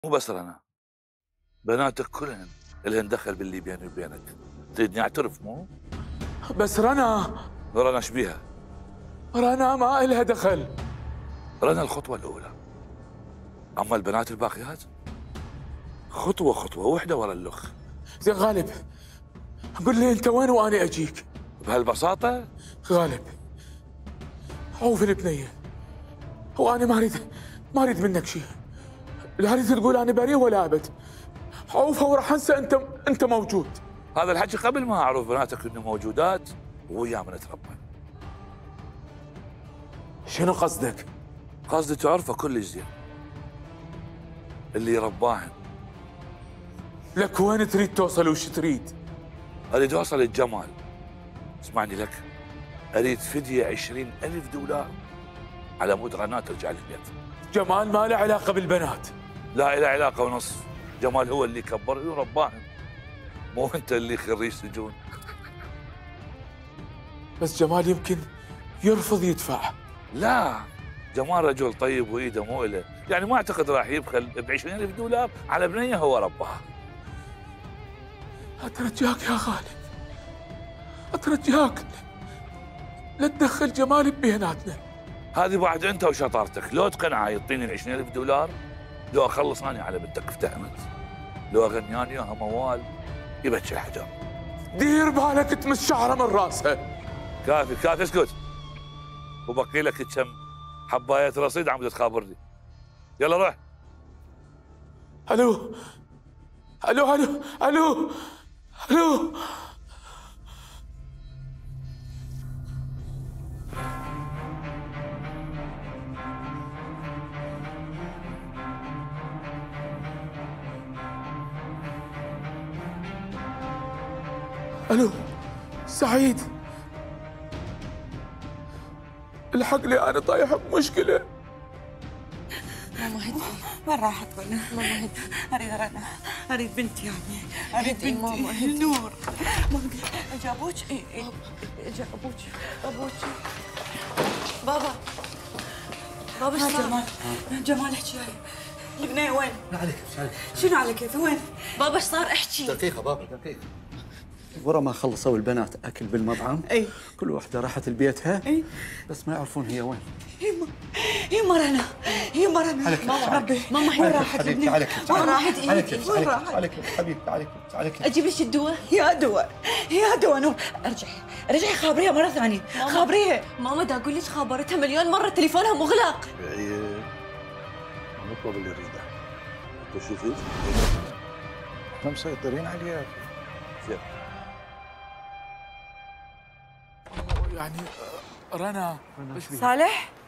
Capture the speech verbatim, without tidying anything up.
مو بس رنا، بناتك كلهن لهن دخل باللي بيني وبينك. تريدني اعترف مو؟ بس رنا رنا ايش بيها؟ رنا ما إلها دخل. رنا الخطوة الأولى، أما البنات الباقيات خطوة خطوة وحدة ورا الأخ. زين غالب، قل لي أنت وين وأنا أجيك. بهالبساطة؟ غالب عوف البنية، وأنا ما أريد ما أريد منك شيء، لا أريد تقول أنا بريء ولا أبد. عوفها وراح أنسى أنت أنت موجود. هذا الحكي قبل ما أعرف بناتك إنه موجودات ويا من نتربى. شنو قصدك؟ قصدي تعرفه كلش زين، اللي رباهن. لك وين تريد توصل وش تريد؟ أريد أوصل الجمال. اسمعني لك، أريد فدية عشرين ألف دولار على مود رنا ترجع البيت. جمال ما له علاقة بالبنات. لا إله علاقة ونص، جمال هو اللي كبرني ورباهن، مو أنت اللي خريج سجون. بس جمال يمكن يرفض يدفع. لا، جمال رجل طيب وإيده مو إله، يعني ما أعتقد راح يبخل ب عشرين ألف دولار على بنية هو رباها. أترجاك يا غالب، أترجاك لا تدخل جمال ببيناتنا. هذه بعد أنت وشطارتك، لو تقنع يعطيني ال عشرين ألف دولار، لو أخلص أنا على بنتك افتهمت، لو أغني أنا إياها موال يبكي الحجر. دير بالك تمس شعره من راسها. كافي كافي اسكت، وبقي لك كم حباية رصيد عم تخابرني. يلا روح. الو الو الو الو الو الو سعيد، الحق لي انا طايح بمشكله. ماما هدي، وين راحت رنا؟ ماما هدي، اريد رنا، اريد بنتي يعني، اريد بنتي. ماما هدي. نور، ماما اجى ابوك؟ اي اي اجى ابوك، ابوك. بابا بابا ايش صار؟ جمال جمال احكي وياي، البنية وين؟ لا على كيف على كيف. شنو على كيف وين؟ بابا ايش صار؟ احكي. دقيقة بابا دقيقة. ورا ما خلصوا البنات اكل بالمطعم، اي كل واحدة راحت لبيتها، اي بس ما يعرفون هي وين. يما يما رنا، يما رنا. ماما ربي، ماما وين راحت حبيبتي؟ على كيف وين راحت؟ على كيف وين راحت؟ على كيف حبيبتي؟ على كيف على كيف. اجيب لك الدواء؟ يا دواء يا دواء. نور ارجعي ارجعي خابريها مرة ثانية، خابريها. ماما دا اقول لك خابرتها مليون مرة، تليفونها مغلق. بعيد نطلب اللي نريده. تشوفي احنا مسيطرين عليها. زين. يعني رنا صالح